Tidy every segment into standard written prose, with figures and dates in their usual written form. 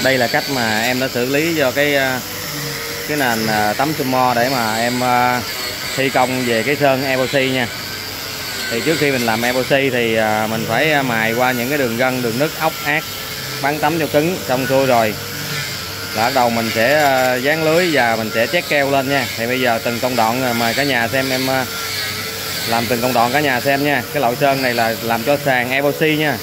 Đây là cách mà em đã xử lý cho cái nền tấm sumo để mà em thi công về cái sơn epoxy nha. Thì trước khi mình làm epoxy thì mình phải mài qua những cái đường gân, đường nứt, ốc ác, bắn tấm cho cứng xong xuôi rồi là bắt đầu mình sẽ dán lưới và mình sẽ chét keo lên nha. Thì bây giờ từng công đoạn mời cả nhà xem em làm từng công đoạn cả nhà xem nha. Cái loại sơn này là làm cho sàn epoxy nha.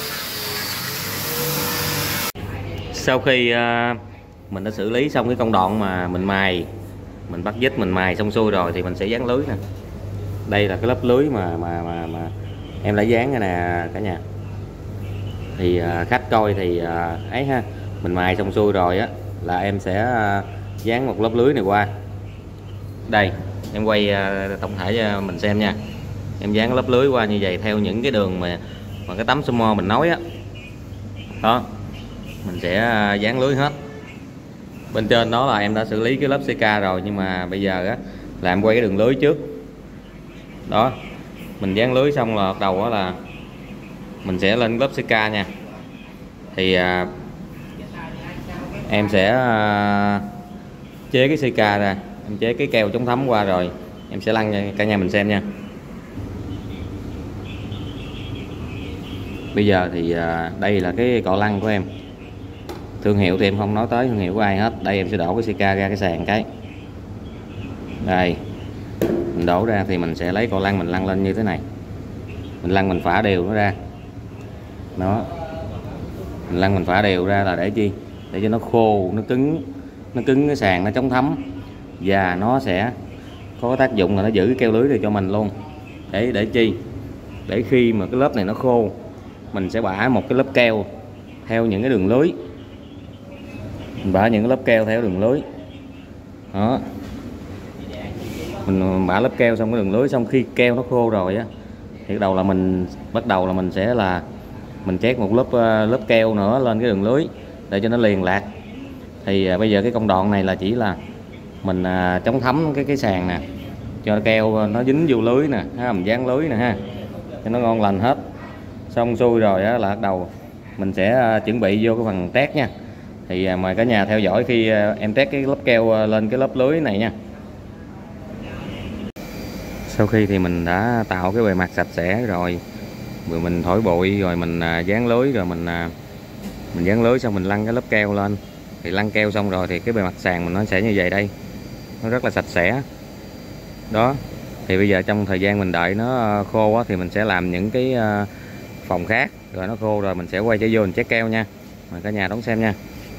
Sau khi mình đã xử lý xong cái công đoạn mà mình mài, mình bắt vít, mình mài xong xuôi rồi thì mình sẽ dán lưới nè. Đây là cái lớp lưới mà em đã dán đây nè cả nhà. Thì khách coi thì ấy ha, mình mài xong xuôi rồi á là em sẽ dán một lớp lưới này qua. Đây, em quay tổng thể cho mình xem nha. Em dán lớp lưới qua như vậy theo những cái đường mà cái tấm sumo mình nói á. Đó. Mình sẽ dán lưới hết. Bên trên đó là em đã xử lý cái lớp CK rồi, nhưng mà bây giờ á là em quay cái đường lưới trước. Đó. Mình dán lưới xong là bắt đầu đó là mình sẽ lên lớp CK nha. Thì em sẽ chế cái CK ra, em chế cái keo chống thấm qua rồi em sẽ lăn cho cả nhà mình xem nha. Bây giờ thì đây là cái cọ lăn của em. Thương hiệu thì em không nói tới thương hiệu của ai hết. Đây em sẽ đổ cái CK ra cái sàn cái. Đây. Mình đổ ra thì mình sẽ lấy cọ lăn mình lăn lên như thế này. Mình lăn mình phả đều nó ra. Đó. Mình lăn mình phả đều ra là để chi? Để cho nó khô, nó cứng cái sàn, nó chống thấm. Và nó sẽ có tác dụng là nó giữ cái keo lưới này cho mình luôn. Để chi? Để khi mà cái lớp này nó khô, mình sẽ bả một cái lớp keo theo những cái đường lưới. Mình bả những cái lớp keo theo đường lưới. Đó. Mình bả lớp keo xong cái đường lưới, xong khi keo nó khô rồi á thì bắt đầu là mình sẽ là mình chét một lớp keo nữa lên cái đường lưới để cho nó liền lạc. Thì bây giờ cái công đoạn này là chỉ là mình chống thấm cái sàn nè, cho keo nó dính vô lưới nè, mình dán lưới nè ha, cho nó ngon lành hết. Xong xuôi rồi á là bắt đầu mình sẽ chuẩn bị vô cái phần tét nha. Thì mời cả nhà theo dõi khi em tét cái lớp keo lên cái lớp lưới này nha. Sau khi thì mình đã tạo cái bề mặt sạch sẽ rồi mình thổi bụi rồi mình dán lưới, rồi mình dán lưới xong mình lăn cái lớp keo lên. Thì lăn keo xong rồi thì cái bề mặt sàn mình nó sẽ như vậy đây, nó rất là sạch sẽ. Đó. Thì bây giờ trong thời gian mình đợi nó khô á, thì mình sẽ làm những cái phòng khác, rồi nó khô rồi mình sẽ quay trở vô mình chét keo nha. Mời cả nhà đón xem nha.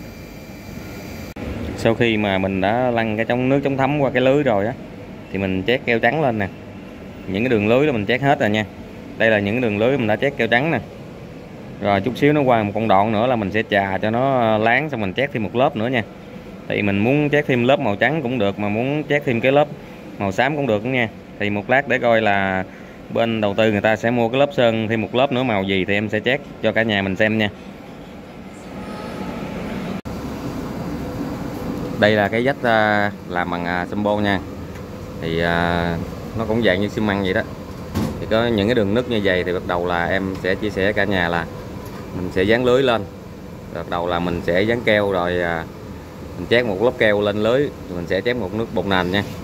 Sau khi mà mình đã lăn cái nước chống thấm qua cái lưới rồi á thì mình chét keo trắng lên nè. Những cái đường lưới đó mình chét hết rồi nha. Đây là những đường lưới mình đã chét keo trắng nè. Rồi chút xíu nó qua một công đoạn nữa là mình sẽ chà cho nó láng, xong mình chét thêm một lớp nữa nha. Thì mình muốn chét thêm lớp màu trắng cũng được, mà muốn chét thêm cái lớp màu xám cũng được nha. Thì một lát để coi là bên đầu tư người ta sẽ mua cái lớp sơn thêm một lớp nữa màu gì thì em sẽ chét cho cả nhà mình xem nha. Đây là cái vách làm bằng Sampo nha. Thì nó cũng dạng như xi măng vậy đó. Thì có những cái đường nứt như vậy thì bắt đầu là em sẽ chia sẻ cả nhà là mình sẽ dán lưới lên. Rồi bắt đầu là mình sẽ dán keo rồi mình chét một lớp keo lên lưới, rồi mình sẽ chét một nước bột nền nha.